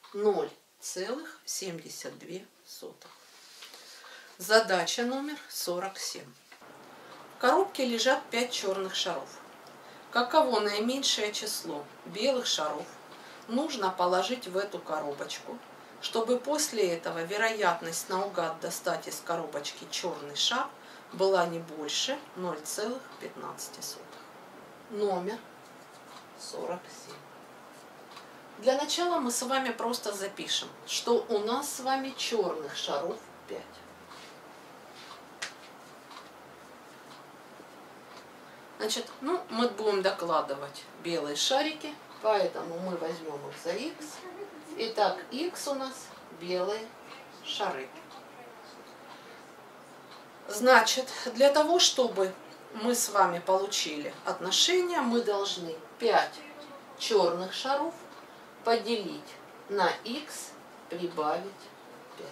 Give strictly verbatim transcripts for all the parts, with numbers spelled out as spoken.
ноль целых семьдесят две сотых. Задача номер сорок семь. В коробке лежат пять черных шаров. Каково наименьшее число белых шаров нужно положить в эту коробочку, чтобы после этого вероятность наугад достать из коробочки черный шар была не больше ноль целых пятнадцать сотых. Номер сорок семь. Для начала мы с вами просто запишем, что у нас с вами черных шаров пять. Значит, ну, мы будем докладывать белые шарики, поэтому мы возьмем их за х. Итак, х у нас белые шары. Значит, для того, чтобы мы с вами получили отношение, мы должны пять черных шаров поделить на х, прибавить пять.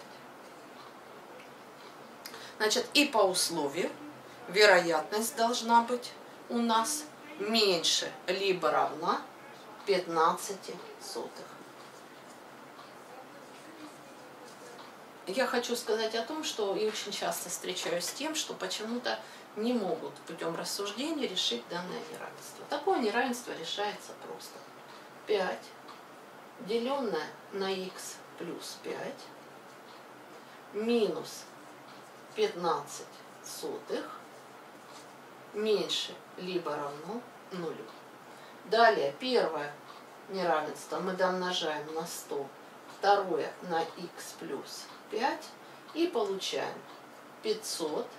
Значит, и по условию вероятность должна быть у нас меньше либо равна пятнадцати сотых. Я хочу сказать о том, что я очень часто встречаюсь с тем, что почему-то не могут путем рассуждения решить данное неравенство. Такое неравенство решается просто. пять деленное на х плюс пять минус пятнадцать сотых меньше либо равно нулю. Далее первое неравенство мы домножаем на сто, второе на х плюс пять и получаем пятьсот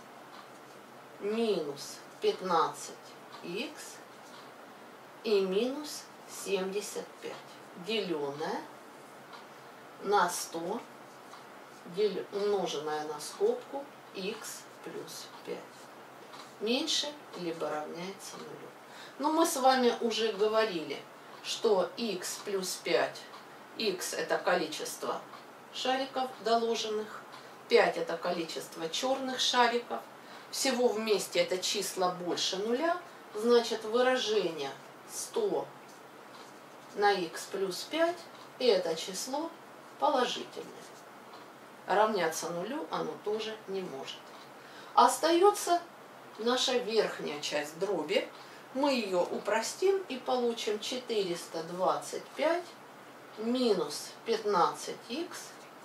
минус пятнадцать х и минус семьдесят пять деленное на сто умноженное на скобку х плюс пять меньше либо равняется нулю. Но мы с вами уже говорили, что х плюс пять, х это количество шариков доложенных, пять это количество черных шариков, всего вместе это числа больше нуля, значит выражение сто на х плюс пять это число положительное. Равняться нулю оно тоже не может. Остается наша верхняя часть дроби. Мы ее упростим и получим четыреста двадцать пять минус пятнадцать х.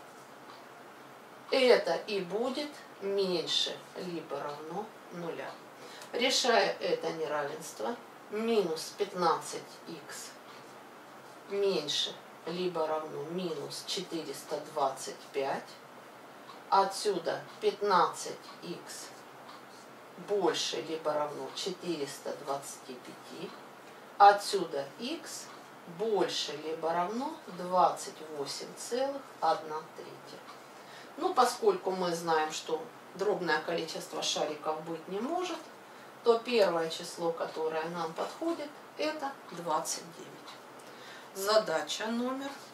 Это и будет меньше либо равно нуля. Решая это неравенство, минус пятнадцать х меньше либо равно минус четыреста двадцать пять. Отсюда пятнадцать х больше либо равно четыреста двадцать пять. Отсюда х больше либо равно двадцать восемь целых одна третья. Ну, поскольку мы знаем, что дробное количество шариков быть не может, то первое число, которое нам подходит, это двадцать девять. Задача номер